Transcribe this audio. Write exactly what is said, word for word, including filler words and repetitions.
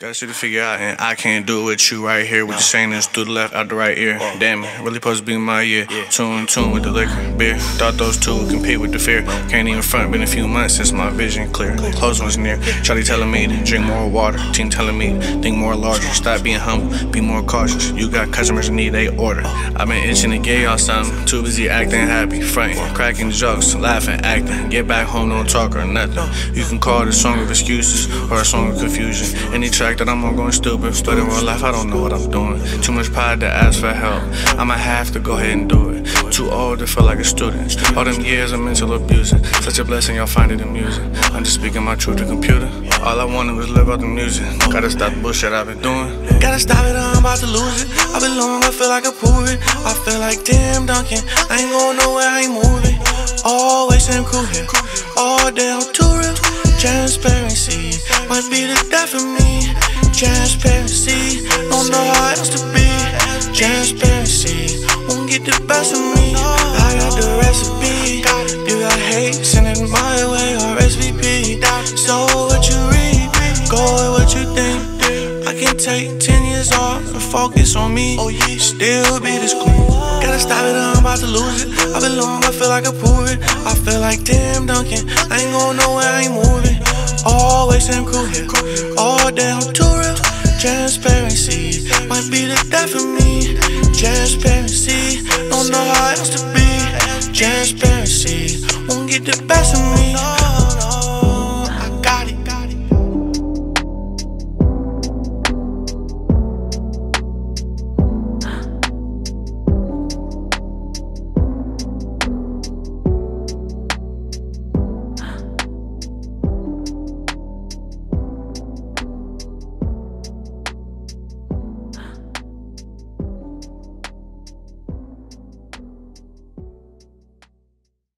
Got shit to figure out, and I can't do it with you right here with the sayings through the left out the right ear. Damn it, really supposed to be my year. Tune, tune with the liquor, beer. Thought those two would compete with the fear. Can't even front, been a few months since my vision clear. Close one's near. Charlie telling me to drink more water. Team telling me to think more larger. Stop being humble, be more cautious. You got customers that need they order. I've been itching to get y'all something. Too busy acting happy, fronting, cracking jokes, laughing, acting. Get back home, don't talk or nothing. You can call it a song of excuses or a song of confusion. Any track that I'm on going stupid. But in real life, I don't know what I'm doing. Too much pride to ask for help. I'ma have to go ahead and do it. Too old to feel like a student. All them years of mental abusing. Such a blessing, y'all find it amusing. I'm just speaking my truth to computer. All I wanted was live out the music. Gotta stop the bullshit I've been doing. Gotta stop it or I'm about to lose it. I belong, I feel like I prove it. I feel like damn Duncan. I ain't going nowhere, I ain't moving. Always same crew here. All day I'm too real. Transparency might be the death of me. Transparency, don't know how else to be. Transparency won't get the best of me. I got the recipe. You got hate, send it my way or S V P. So what you read, go with what you think. I can take ten years off and focus on me. Still be this cool. Gotta stop it or I'm about to lose it. I belong, I feel like I prove it. I feel like damn Duncan. I ain't going nowhere, I ain't moving. Always same crew here. All day I'm too real. Transparency might be the death of me. Transparency, don't know how else to be. Transparency won't get the best of me.